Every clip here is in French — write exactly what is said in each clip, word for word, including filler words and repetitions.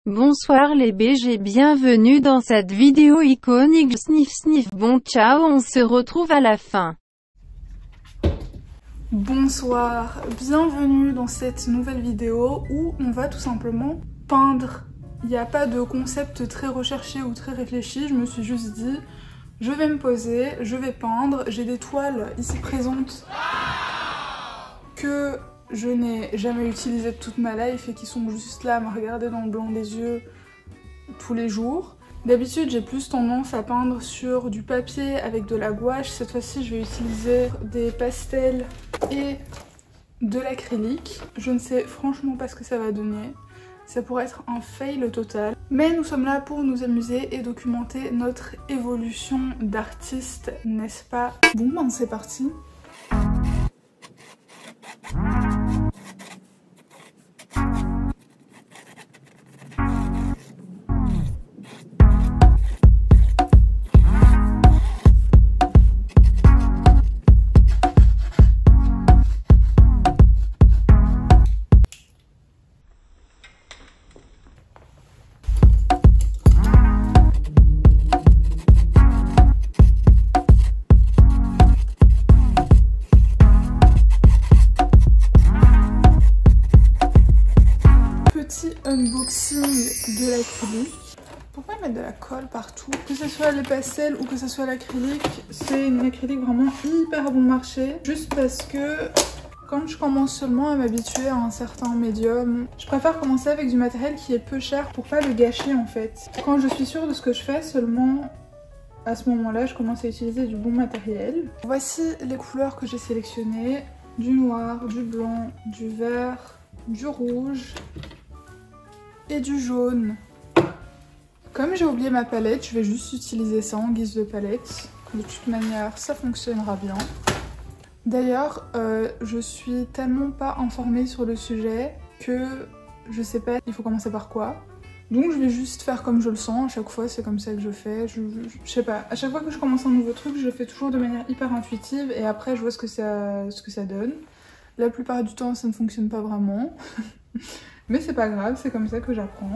Bonsoir les B G, bienvenue dans cette vidéo iconique. Sniff sniff, bon ciao, on se retrouve à la fin. Bonsoir, bienvenue dans cette nouvelle vidéo où on va tout simplement peindre. Il n'y a pas de concept très recherché ou très réfléchi, je me suis juste dit je vais me poser, je vais peindre. J'ai des toiles ici présentes que je n'ai jamais utilisées de toute ma life et qui sont juste là à me regarder dans le blanc des yeux tous les jours. D'habitude j'ai plus tendance à peindre sur du papier avec de la gouache. Cette fois-ci je vais utiliser des pastels et de l'acrylique. Je ne sais franchement pas ce que ça va donner. Ça pourrait être un fail total. Mais nous sommes là pour nous amuser et documenter notre évolution d'artiste, n'est-ce pas? Bon ben c'est parti. Unboxing de l'acrylique. Pourquoi mettre de la colle partout? Que ce soit les pastels ou que ce soit l'acrylique, c'est une acrylique vraiment hyper bon marché. Juste parce que quand je commence seulement à m'habituer à un certain médium, je préfère commencer avec du matériel qui est peu cher pour pas le gâcher en fait. Quand je suis sûre de ce que je fais, seulement à ce moment-là, je commence à utiliser du bon matériel. Voici les couleurs que j'ai sélectionnées. Du noir, du blanc, du vert, du rouge et du jaune. Comme j'ai oublié ma palette, je vais juste utiliser ça en guise de palette. De toute manière, ça fonctionnera bien. D'ailleurs, euh, je suis tellement pas informée sur le sujet que je sais pas il faut commencer par quoi. Donc je vais juste faire comme je le sens. À chaque fois, c'est comme ça que je fais. Je, je, je sais pas. À chaque fois que je commence un nouveau truc, je le fais toujours de manière hyper intuitive et après, je vois ce que ça, ce que ça donne. La plupart du temps, ça ne fonctionne pas vraiment. Mais c'est pas grave, c'est comme ça que j'apprends.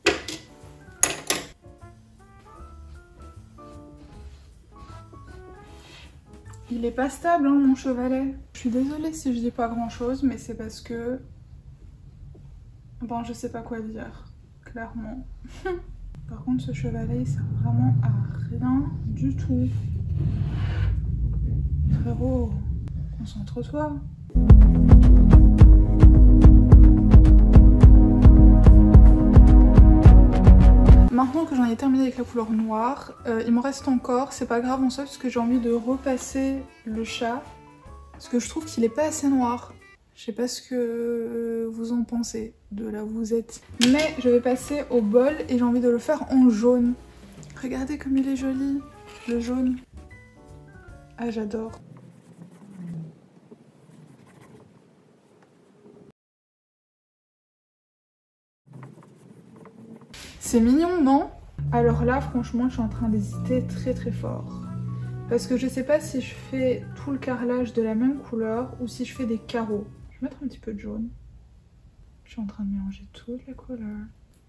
Il est pas stable, hein, mon chevalet. Je suis désolée si je dis pas grand chose, mais c'est parce que... Bon, je sais pas quoi dire, clairement. Par contre, ce chevalet, il sert vraiment à rien du tout. Frérot, concentre-toi. Maintenant que j'en ai terminé avec la couleur noire, euh, il m'en reste encore, c'est pas grave en soi parce que j'ai envie de repasser le chat. Parce que je trouve qu'il est pas assez noir. Je sais pas ce que vous en pensez, de là où vous êtes. Mais je vais passer au bol et j'ai envie de le faire en jaune. Regardez comme il est joli, le jaune. Ah j'adore. C'est mignon, non? Alors là, franchement, je suis en train d'hésiter très très fort. Parce que je sais pas si je fais tout le carrelage de la même couleur ou si je fais des carreaux. Je vais mettre un petit peu de jaune. Je suis en train de mélanger toutes les couleurs.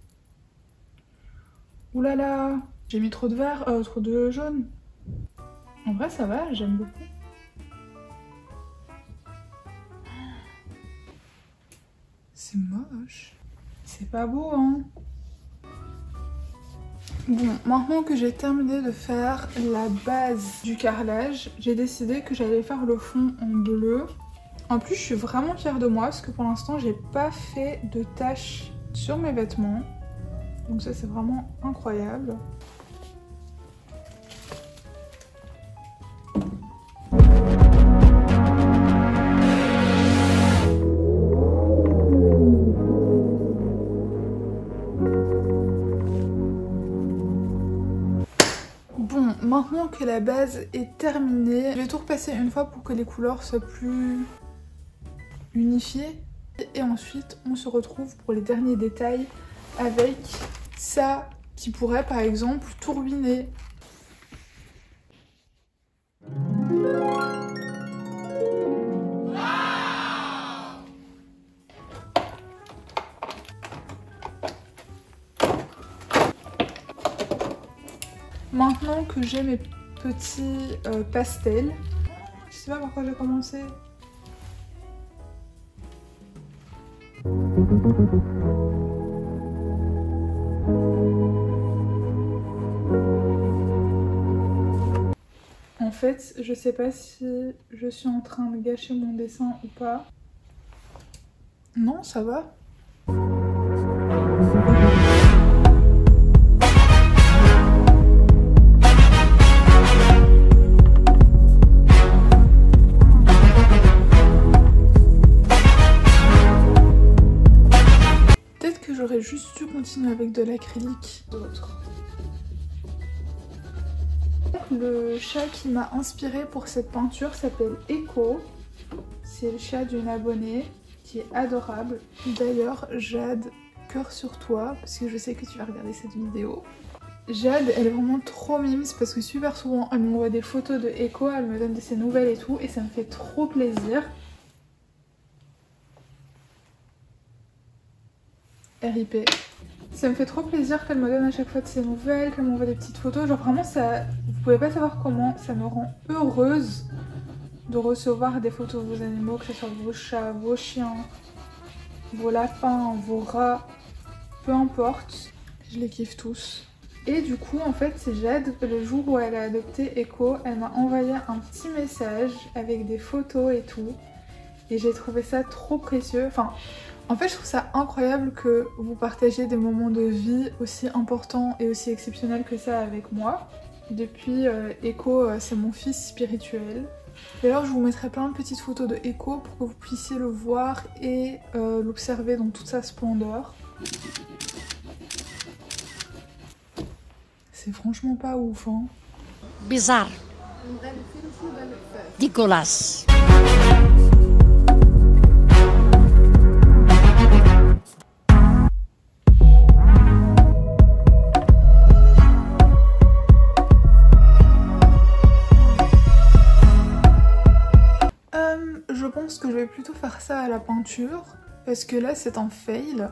Ouh là là, j'ai mis trop de vert, euh, trop de jaune. En vrai, ça va, j'aime beaucoup. C'est moche. C'est pas beau, hein? Bon, maintenant que j'ai terminé de faire la base du carrelage, j'ai décidé que j'allais faire le fond en bleu. En plus, je suis vraiment fière de moi parce que pour l'instant, j'ai pas fait de taches sur mes vêtements. Donc ça, c'est vraiment incroyable. Maintenant que la base est terminée, je vais tout repasser une fois pour que les couleurs soient plus unifiées. Et ensuite, on se retrouve pour les derniers détails avec ça qui pourrait par exemple tout ruiner. Maintenant que j'ai mes petits euh, pastels, je sais pas pourquoi j'ai commencé. En fait, je sais pas si je suis en train de gâcher mon dessin ou pas. Non, ça va. Peut-être que j'aurais juste dû continuer avec de l'acrylique d'autre. Le chat qui m'a inspiré pour cette peinture s'appelle Echo. C'est le chat d'une abonnée qui est adorable. D'ailleurs, Jade, cœur sur toi, parce que je sais que tu vas regarder cette vidéo. Jade, elle est vraiment trop mimes parce que super souvent, elle m'envoie des photos de Echo, elle me donne de ses nouvelles et tout, et ça me fait trop plaisir. R I P. Ça me fait trop plaisir qu'elle me donne à chaque fois de ses nouvelles, qu'elle m'envoie des petites photos. Genre vraiment, ça, vous pouvez pas savoir comment ça me rend heureuse de recevoir des photos de vos animaux, que ce soit vos chats, vos chiens, vos lapins, vos rats, peu importe. Je les kiffe tous. Et du coup, en fait, c'est Jade, le jour où elle a adopté Echo, elle m'a envoyé un petit message avec des photos et tout. Et j'ai trouvé ça trop précieux. Enfin, en fait, je trouve ça incroyable que vous partagiez des moments de vie aussi importants et aussi exceptionnels que ça avec moi. Depuis, euh, Echo, euh, c'est mon fils spirituel. Et alors, je vous mettrai plein de petites photos de Echo pour que vous puissiez le voir et euh, l'observer dans toute sa splendeur. C'est franchement pas ouf, hein. Bizarre. Dégueulasse. Je pense que je vais plutôt faire ça à la peinture parce que là c'est un fail.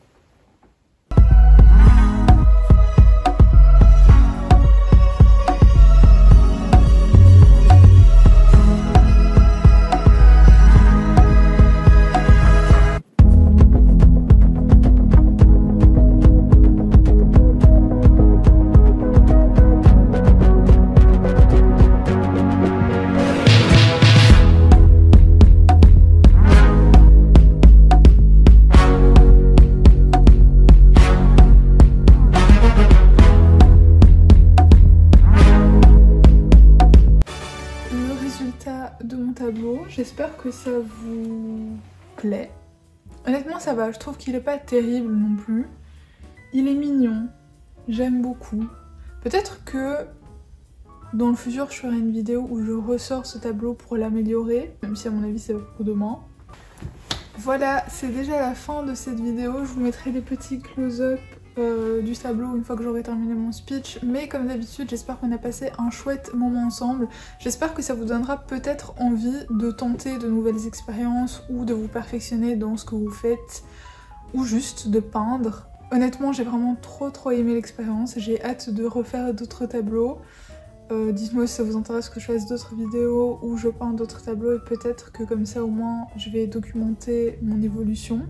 De mon tableau, j'espère que ça vous plaît. Honnêtement ça va, je trouve qu'il est pas terrible non plus. Il est mignon, j'aime beaucoup. Peut-être que dans le futur je ferai une vidéo où je ressors ce tableau pour l'améliorer, même si à mon avis c'est pour demain. Voilà, c'est déjà la fin de cette vidéo, je vous mettrai des petits close-up Euh, du tableau une fois que j'aurai terminé mon speech, mais comme d'habitude j'espère qu'on a passé un chouette moment ensemble. J'espère que ça vous donnera peut-être envie de tenter de nouvelles expériences ou de vous perfectionner dans ce que vous faites ou juste de peindre. Honnêtement j'ai vraiment trop trop aimé l'expérience, j'ai hâte de refaire d'autres tableaux. Euh, dites-moi si ça vous intéresse que je fasse d'autres vidéos où je peins d'autres tableaux et peut-être que comme ça au moins je vais documenter mon évolution.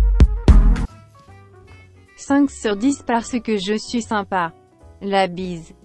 cinq sur dix parce que je suis sympa. La bise.